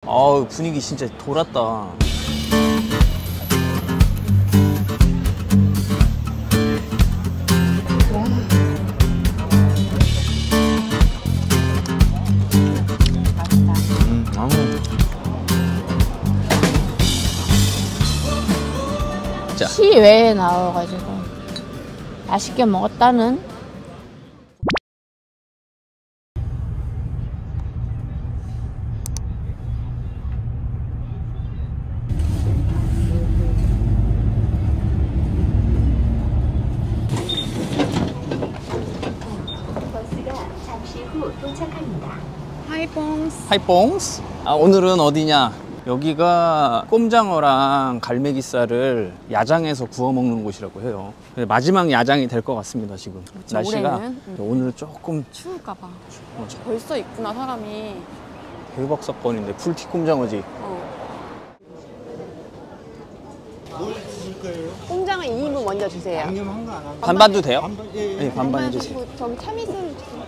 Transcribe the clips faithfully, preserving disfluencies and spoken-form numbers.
아우, 분위기 진짜 돌았다. 시외에 나와가지고 맛있게 먹었다는. 버스가 잠시 후 도착합니다. 하이뽕스. 하이뽕스. 아, 오늘은 어디냐? 여기가 꼼장어랑 갈매기살을 야장에서 구워 먹는 곳이라고 해요. 마지막 야장이 될 것 같습니다. 지금 그렇죠, 날씨가 올해는? 오늘 조금 추울까봐. 어, 벌써 있구나 사람이. 대박 사건인데 풀티 꼼장어지. 어. 꼼장은 이 인분 먼저 주세요. 양념한 거 안 하고 반반도 돼요? 반반, 예, 예. 네, 반반 해주세요. 저기 참이슬 주세요.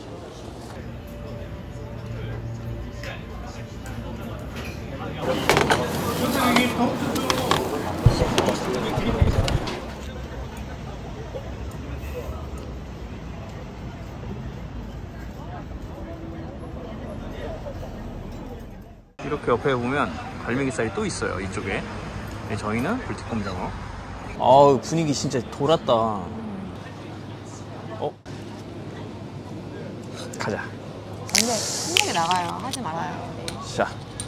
이렇게 옆에 보면 갈매기살이 또 있어요. 이쪽에. 네, 저희는 불티 꼼장어. 아우, 분위기 진짜 돌았다. 어? 가자. 근데 손목에 나가요. 하지 말아요. 자.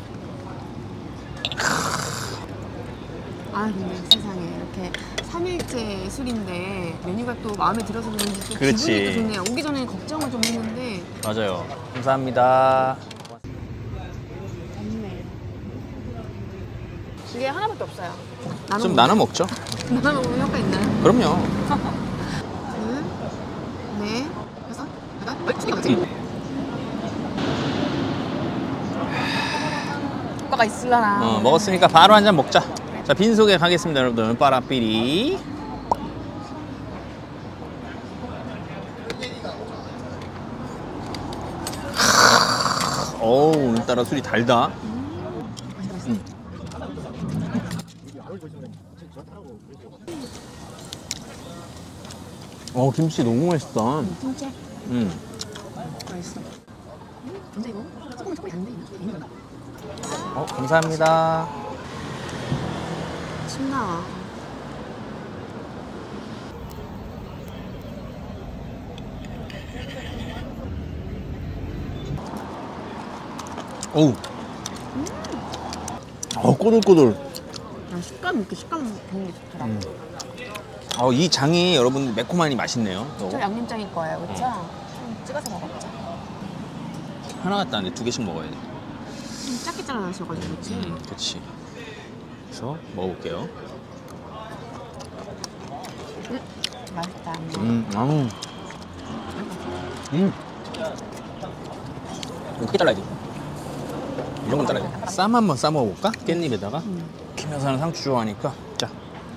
아 근데 세상에 이렇게 삼 일째 술인데 메뉴가 또 마음에 들어서 그런지 또 그렇지. 기분이 또 좋네요. 오기 전에 걱정을 좀 했는데. 맞아요. 감사합니다. 없네. 이게 하나밖에 없어요. 나눠 좀 먹으면- 나눠 먹죠. 나눠 먹으면 효과 있나요? 그럼요. 둘, 넷, 여섯, 여덟, 열, 스무 개. 효과가 있을라나. 어, 먹었으니까 바로 한 잔 먹자. 자, 빈속에 가겠습니다, 여러분들. 빠라삐리. 어우, 오늘따라 술이 달다. 음. 어, 김치 너무 맛있다. 진짜 음. 맛있어. 근데 이거 조금만 조금 안 돼. 있나? 어, 감사합니다. 침 나와. 어우. 어, 꼬들꼬들. 아, 식감 이렇게 식감 좋은 게 좋더라. 음. 어, 이 장이 여러분 매콤하니 맛있네요. 저 양념장일 거예요, 그렇죠? 좀 찍어서 먹어보자. 하나 같다. 근데 두 개씩 먹어야 돼. 좀 작게 잘라주셔가지고 그렇지. 음, 그렇지. 그래서 먹어볼게요. 음, 맛있다. 음, 아우. 음. 이거 크게 잘라야지. 이 정도 잘라야지. 쌈 한번 싸 먹어볼까? 깻잎에다가. 음. 김여사는 상추 좋아하니까. 자.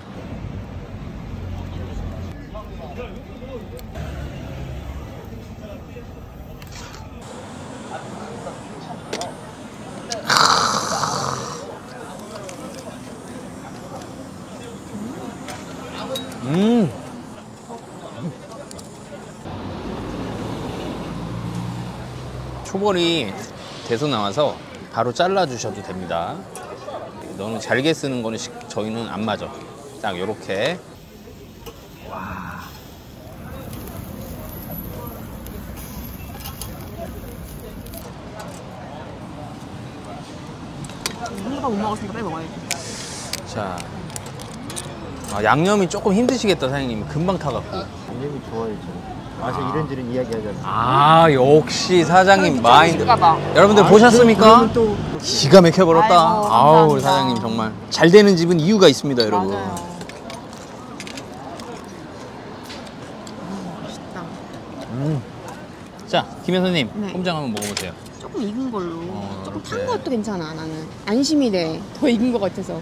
음. 초벌이 돼서 나와서 바로 잘라 주셔도 됩니다. 너무 잘게 쓰는 거는 시, 저희는 안 맞아. 딱 요렇게. 와. 한 번 못 먹었으니까 빨리 먹어야지. 자. 아, 양념이 조금 힘드시겠다, 사장님. 금방 타갖고. 양념이 좋아야죠. 와서 이런저런 이야기 하잖아요. 아, 역시 사장님 마인드. 봐. 여러분들 아, 보셨습니까? 그러면 또 기가 막혀버렸다. 아이고, 아우, 감사합니다. 사장님 정말. 잘 되는 집은 이유가 있습니다, 여러분. 맞아요. 음, 맛있다. 음. 자, 김 여사님, 네. 꼼장 한번 먹어보세요. 조금 익은 걸로. 어, 조금 이렇게. 탄 것도 괜찮아, 나는. 안심이 돼. 더 익은 것 같아서.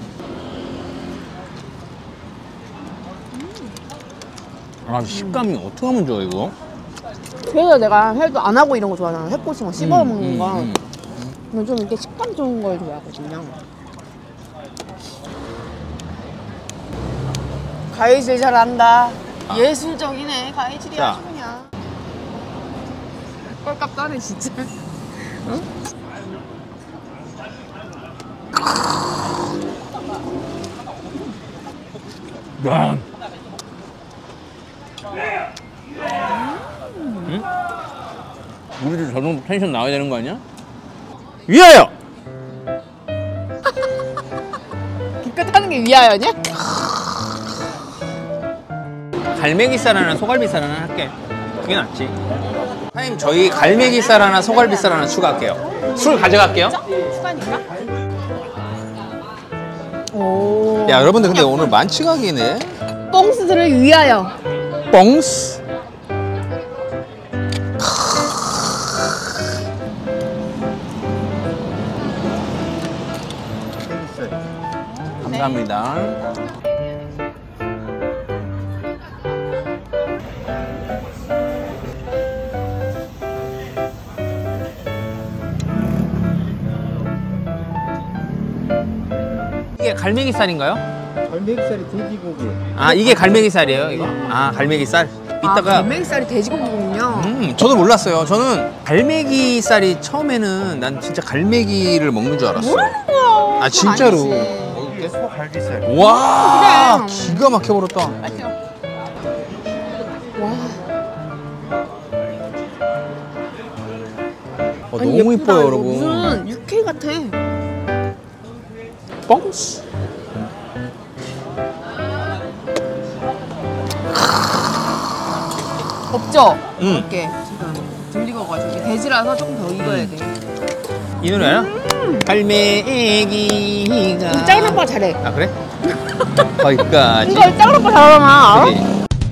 아, 식감이 어떻게 하면 좋아, 이거? 그래서 내가 회도 안 하고 이런 거 좋아하잖아. 회꼬승어 씹어 먹는 거. 음, 음. 저는 좀 이렇게 식감 좋은 걸 좋아하거든요. 가위질 잘한다. 아. 예술적이네. 가위질이 자. 아주 그냥. 꼴값 따네 진짜. 응? 야. 응? 우리도 저 정도 텐션 나와야 되는 거 아니야? 위하여! 기껏 하는 게 위하여냐? 갈매기살 하나, 소갈비살 하나 할게. 그게 낫지. 사장님, 저희 갈매기살 하나, 소갈비살 하나 추가할게요. 술 가져갈게요. 추가니까? 오. 야, 여러분들 근데 오늘 만취각이네. 뽕스들을 위하여. 뽕스. 감사합니다. 이게 갈매기살인가요? 갈매기살이 돼지고기. 아, 이게 갈매기살이에요, 이거? 아, 갈매기살. 아, 이따가 갈매기살이 돼지고기군요. 음, 저도 몰랐어요. 저는 갈매기살이 처음에는 난 진짜 갈매기를 먹는 줄 알았어. 뭐라는 거야? 아, 진짜로. 이게 소갈비살. 와, 그래. 기가 막혀버렸다. 맛있어. 와. 어, 아니, 너무 예쁘다, 이뻐요, 이거. 여러분. 무슨 육회 같아. 뻥스. 없죠? 응. 이렇게 지금 들리고가지고 이게 돼지라서 조금 더 익어야 돼. 이 노래야? 갈매기가. 이거 작은 오빠가 잘해. 아, 그래? 거기까지. 이거 작은 오빠 잘하잖아. 알아? 그치?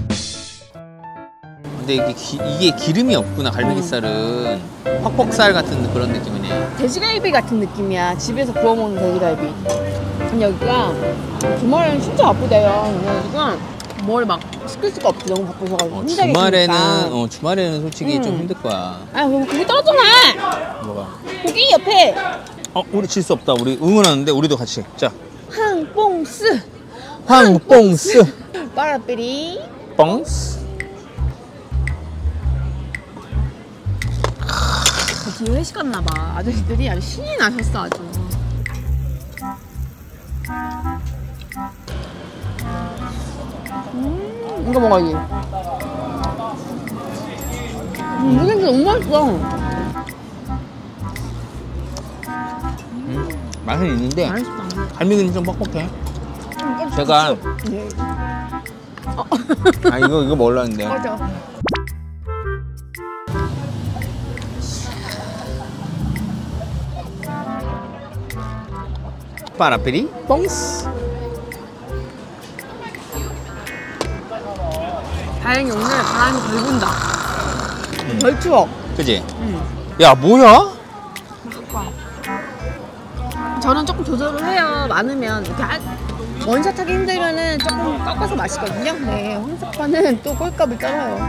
근데 이게, 기, 이게 기름이 없구나, 갈매기살은. 퍽퍽살 같은 그런 느낌이네. 돼지갈비 같은 느낌이야. 집에서 구워 먹는 돼지갈비. 근데 여기가 주말에는 진짜 바쁘대요. 그래가지고 뭘 막 시킬 수가 없지. 너무 바쁘셔가지고. 어, 혼자 주말에는, 계시니까. 어, 주말에는 솔직히 음. 좀 힘들 거야. 아, 그럼 고기 떨어져나! 뭐가? 고기 옆에 어, 우리 질 수 없다. 우리 응원하는데, 우리도 같이. 자, 항뽕스 황뽕스. 빠라삐리. 뽕스. 뒤에 회식 갔나봐. 아저씨들이 아주 신이 나셨어 아주. 음, 이거 먹어야지. 음, 이 냄새 너무 맛있어. 음, 맛은 있는데, 맛있다. 갈매기는 좀 뻑뻑해. 음, 제가, 네. 아, 이거, 이거 먹으려는데. 맞아. 빠라삐리 뽕스. 다행히 오늘 바람이 덜 분다. 덜 추워. 그지? 응. 야, 뭐야? 저는 조금 조절을 해요. 많으면 이렇게 한- 원샷 하기 힘들면은 조금 깎아서 마시거든요. 네, 황석파는 또 꼴값을 떨어요.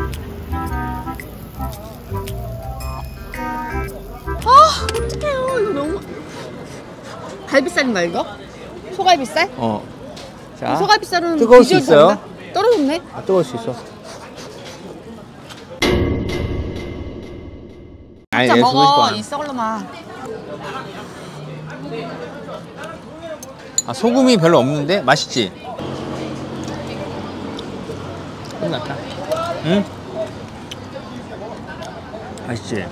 아, 어떡해요. 이거 너무. 갈비살인가 이거? 소갈비살? 어. 자, 소갈비살은 뜨거울 수 비주얼이 있어요? 다른가? 떨어졌네. 아, 뜨거울 수 있어. 아니, 진짜 얘 먹어. 그거 싶어. 이 썩을로만. 아, 소금이 별로 없는데 맛있지? 끝났다. 응? 맛있지?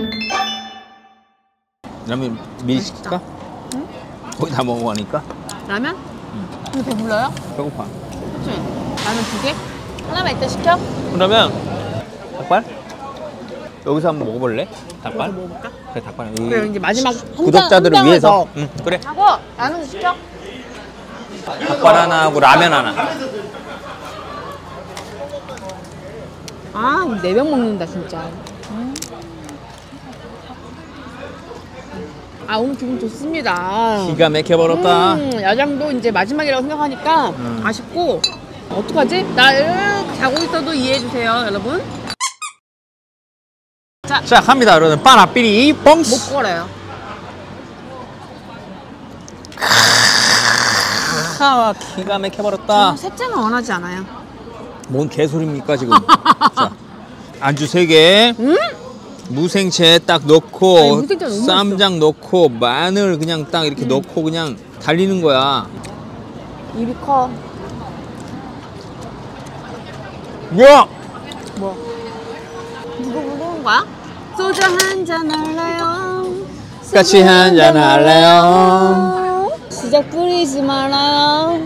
라면 미리 시킬까? 응? 거의 다 먹어가니까 라면? 이거 배불러요? 배고파. 그치? 라면 두 개? 하나만 이따 시켜? 그러면 닭발? 여기서 한번 먹어볼래? 닭발? 여기서 먹어볼까? 그래, 닭발. 여기 그래, 이제 마지막 한 구독자들을 장- 한 위해서. 장을 응, 그래. 더 하고 라면 시켜? 닭발 하나 하고 라면 하나. 아, 우리 네 명 먹는다 진짜. 음. 아, 오늘 기분 좋습니다. 기가 막혀버렸다. 음, 야장도 이제 마지막이라고 생각하니까 음. 아쉽고 어떡하지? 나 이렇게 자고 있어도 이해해주세요 여러분. 자, 갑니다, 여러분. 빠라삐리 뽕스. 못 걸어요. 하, 기가 막혀버렸다. 저 셋째는 원하지 않아요. 뭔 개소리입니까 지금. 자, 안주 세 개. 음? 무생채 딱 넣고 아니, 무생채 너무 쌈장 넣고 마늘 그냥 딱 이렇게 음. 넣고 그냥 달리는 거야. 입이 커. 뭐야? 뭐? 누구 부르는 거야? 소주 한잔 할래요? 같이 한잔 할래요? 시작 뿌리지 말아요.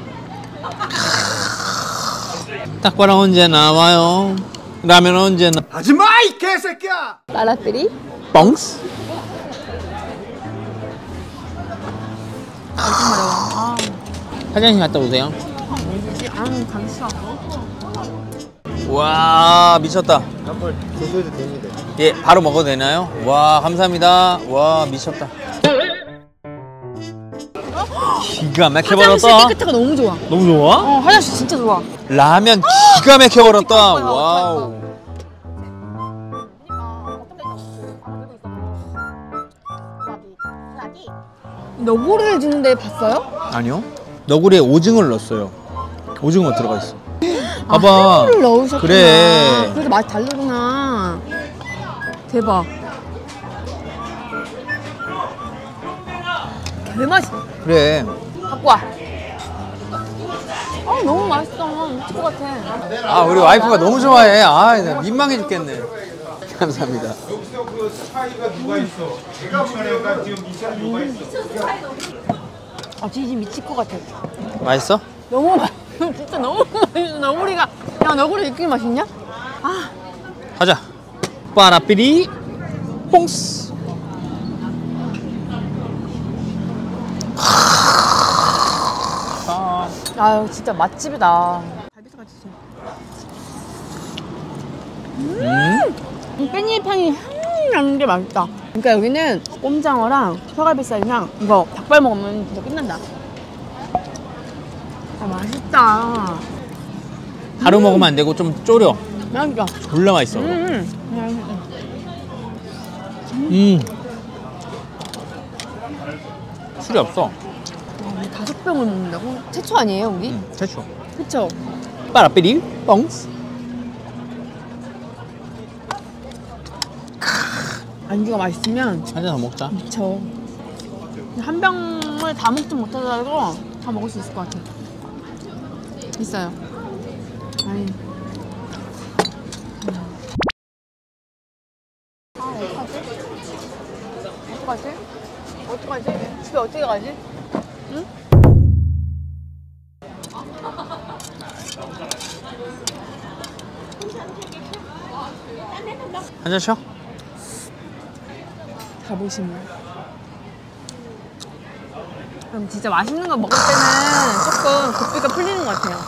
닭발은 언제 나와요? 라면 언제 나? 하지마 이 개새끼야. 따라뜨리? 뻥스? 아, 좀 어려워. 아, 화장실 갔다 오세요. 뭐지? 아, 가기 싫어. 와 미쳤다. 한번 드셔도 됩니다. 예, 바로 먹어도 되나요? 와 감사합니다. 와 미쳤다. 기가 화장실 막혀버렸다. 깨끗해가 너무 좋아. 너무 좋아? 어, 화장실 진짜 좋아. 라면 기가 막혀버렸다. 와우. 너구리를 주는데 봤어요? 아니요. 너구리에 오징어를 넣었어요. 오징어 들어가 있어. 봐봐. 아, 해물을 넣으셨구나. 그래. 그래서 맛이 다르구나. 대박. 개맛있. 그래. 갖고 와. 아, 너무 맛있어. 미칠 것 같아. 아 우리 와이프가 너무 좋아해. 아 나 민망해 죽겠네. 감사합니다. 여기서 그 스파이가 누가 있어? 제가 보니까 지금 미션 누가 있어? 아, 진짜 미칠 것 같아. 맛있어? 너무 맛. 진짜 너무 맛있어. 너구리가. 야, 너구리 이렇게 맛있냐? 아, 가자. 빠라삐리 뽕스. 아유, 진짜 맛집이다. 갈비살 같이 줘. 음. 이 깻잎향이 향 나는 게 맛있다. 그러니까 여기는 꼼장어랑 소갈비살이랑 이거 닭발 먹으면 진짜 끝난다. 아, 맛있다. 하루 먹으면 안 되고 좀 졸여. 맛있다. 졸라 맛있어. 음, 음. 음. 술이 없어. 아, 우리 다섯 병을 먹는다고? 최초 아니에요, 우리? 음, 최초. 그쵸? 빠라삐리 뽕스. 안주가 맛있으면 한 잔 더 먹자. 미쳐. 한 병을 다 먹지 못하더라도 다 먹을 수 있을 것 같아. 있어요. 아니. 아, 어떡하지? 어떡하지? 어떡하지? 집에 어떻게 가지? 응? 한 잔 쉬어. 가보시면. 그럼 진짜 맛있는 거 먹을 때는 조금 고삐가 풀리는 것 같아요.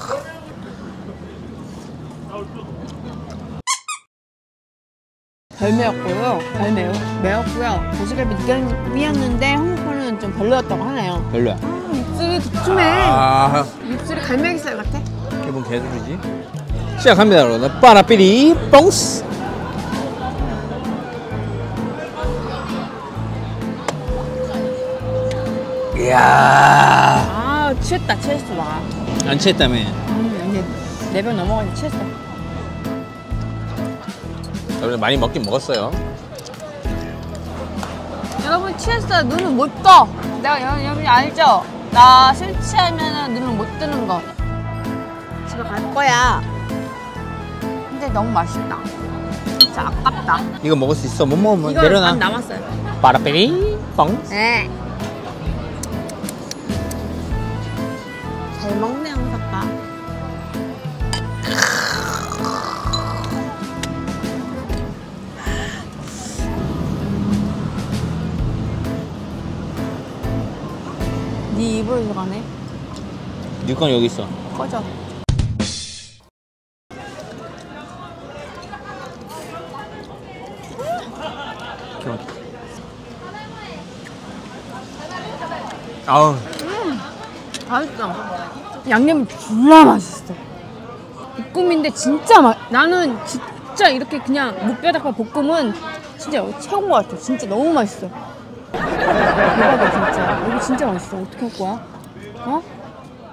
덜 매웠고요. 덜 매우, 매웠고요. 고시갈비 느낌이었는데 홍콩은 좀 별로였다고 하네요. 별로야. 아, 입술이 두툼해. 아, 입술이 갈매기살 같아. 이게 뭔 개소리지? 시작합니다, 여러분. 빠라삐리 뽕스. 이야. 아, 취했다, 취했어, 나. 안 취했다며. 음, 이제 네 병 넘어가니 취했어. 여러분 많이 먹긴 먹었어요. 여러분 취했어요. 눈을 못 떠. 내가 여, 여러분이 알죠? 나 술 취하면 눈을 못 뜨는 거. 집에 갈 거야. 근데 너무 맛있다. 진짜 아깝다. 이거 먹을 수 있어. 못 먹으면 이거 내려놔. 반 남았어요. 빠라삐리 뽕스. 네. 잘 먹네, 홍석가. 네 입으로 들어가네. 네 건 여기 있어. 꺼져. 아우. 맛있어. 양념이 졸라 맛있어. 볶음인데 진짜 맛. 나는 진짜 이렇게 그냥 무뼈닭발 볶음은 진짜 최고인 것 같아. 진짜 너무 맛있어. 대박이야 진짜. 여기 진짜 맛있어. 어떻게 할 거야? 어?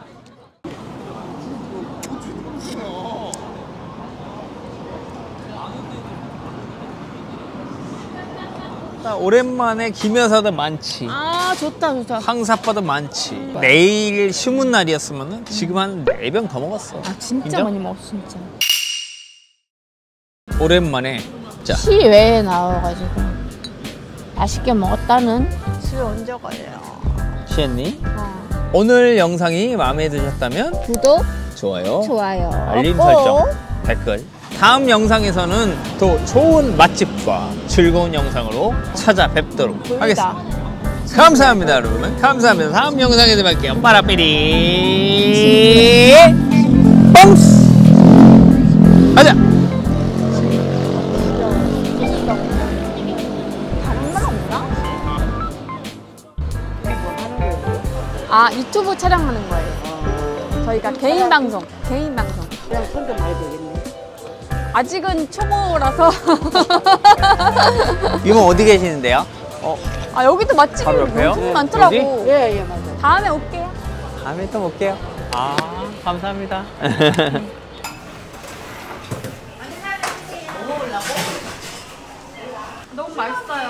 나 오랜만에 김여사도 많지. 아 좋다 좋다. 황사빠도 많지. 내일 쉬문 날이었으면 지금 한 네 병 더 먹었어. 아 진짜 인정? 많이 먹었어 진짜. 오랜만에 자 시외에 나와가지고 맛있게 먹었다는. 집에 언제 가요? 취했니? 어. 오늘 영상이 마음에 드셨다면 구독, 좋아요, 좋아요, 알림 꼭. 설정, 댓글. 다음 영상에서는 또 좋은 맛집과 즐거운 영상으로 찾아뵙도록 보이다. 하겠습니다. 감사합니다, 여러분. 감사합니다. 다음 영상에서 뵐게요. 빠라삐리 뻥스 가자. 다른 말 없나? 아 유튜브 촬영하는 거예요. 저희가 개인 방송, 개인 방송. 그냥 손 좀 봐야 되겠네. 아직은 초보라서. 이모 어디 계시는데요? 어, 아 여기도 맛집이 바로 옆에요? 너무 많더라고. 어디? 예, 예, 맞아요. 다음에 올게요. 다음에 또 볼게요. 아, 감사합니다. 너무 맛있어요.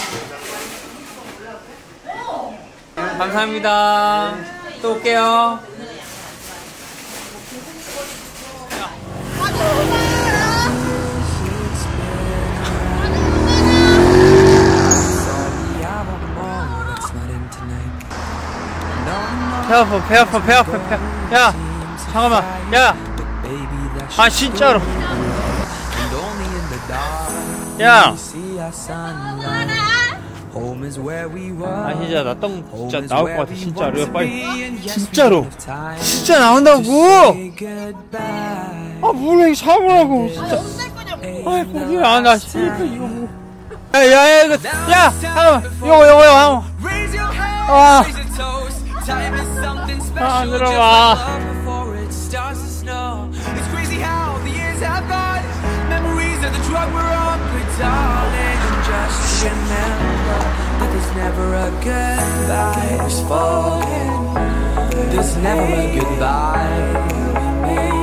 감사합니다. 또 올게요. 배 아파, 배 아파, 배 아파, 배 아파. 야, 잠깐만, 야. 아, 진짜로. 야. 아, 진짜 나 똥 진짜 나올 것 같아, 진짜로. 빨리. 진짜로. 진짜 나온다고. 아, 뭐래, 사보라고, 진짜. 아, 빨리 안 나, 진짜 이거 뭐. 야, 야, 야, 이거, 야, 잠깐만, 요거, 요거, 요거, 아. 아, 안 들어가. There's never a goodbye.